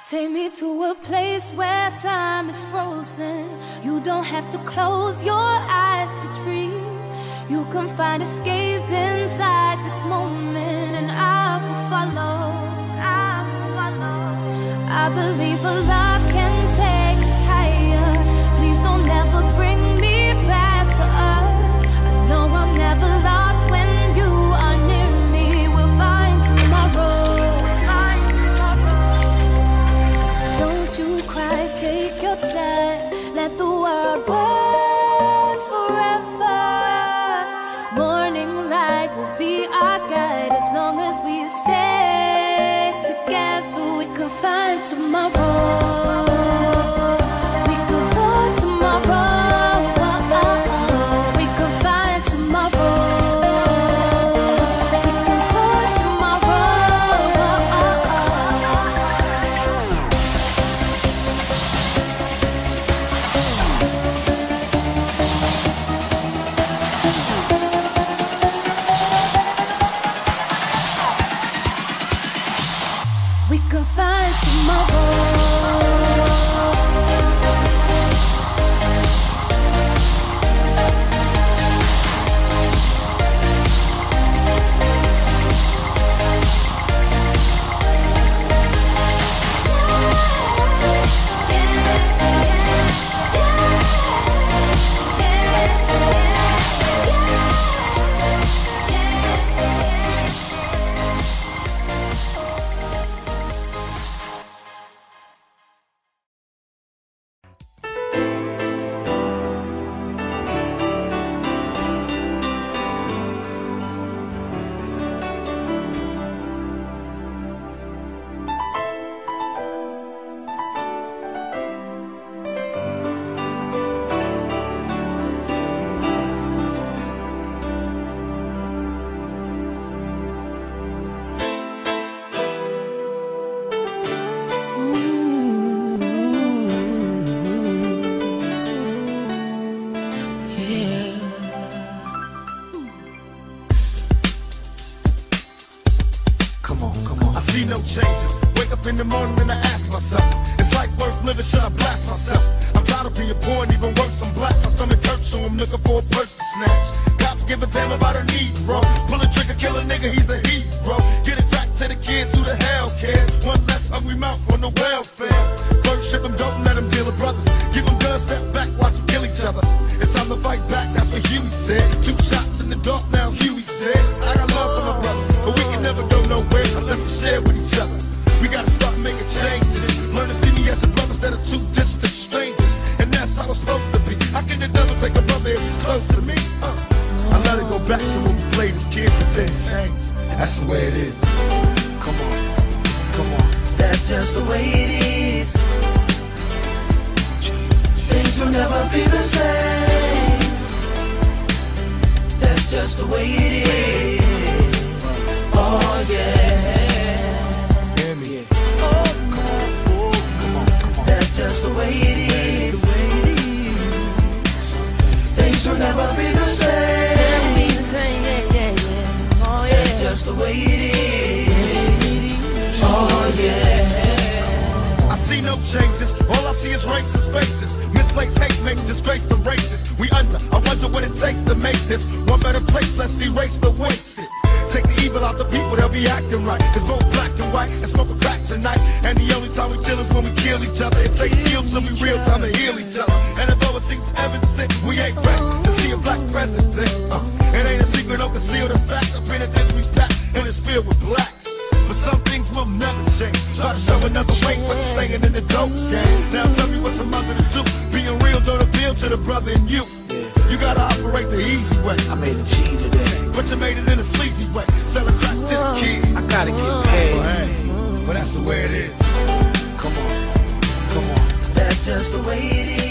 Take me to a place where time is frozen. You don't have to close your eyes to dream. You can find escape inside this moment, and I will follow. I will follow. I believe a love can take us higher. Please don't ever bring me back to earth. I know I'm never lost when you are near me. We'll find tomorrow. Don't you cry, take your time. Let the world wait forever. Morning light will be our guide. As long as we stay together, we can find tomorrow. We can find tomorrow. We can find tomorrow. We can find tomorrow. We can find tomorrow. I see no changes. Wake up in the morning and I ask myself, is life worth living? Should I blast myself? I'm tired of being poor and even worse, I'm black. My stomach hurts, so I'm looking for a purse to snatch. Cops give a damn about a Negro. Pull a trigger, kill a nigga, he's a hero. Get it back to the kids who the hell cares. One less hungry mouth on the welfare. First ship them, don't let them deal with brothers. Give them guns, step back, watch them kill each other. It's time to fight back, that's what Huey said. 2 shots in the dark, now Huey's dead. I got love for my brothers, but we can never go nowhere unless we share with each other. We gotta start making changes. Learn to see me as a brother instead of 2 distant strangers. And that's how it's supposed to be. How can the devil take a brother if he's close to me? I let it go back to when we played as kids, but then changed. That's the way it is. Come on, come on. That's just the way it is. Things will never be the same. That's just the way it is. Oh yeah. Hear me. Oh, come on. That's just the way it is. Things will never be the same. Oh yeah. That's just the way it is. Oh yeah. I see no changes, all I see is racist faces. Misplaced hate makes disgrace to races. We under, I wonder what it takes to make this one better place. Let's erase the wasted. Take the evil out the people, they'll be acting right. It's both black and white and smoke a crack tonight. And the only time we chill is when we kill each other. It takes skill till we real time to heal each other. And although it seems evident, we ain't ready to see a black president. It ain't a secret, don't conceal the fact. The penitentiary's packed and it's filled with blacks. But some things will never change. Try to show another way, but it's staying in the dope game. Now tell me what's a mother to do. Being real don't appeal to the brother in you. You gotta operate the easy way. I made a G today, but you made it in a sleazy way. Selling crack to the kids. I gotta get paid. Well, hey, well that's the way it is. Come on, come on. That's just the way it is.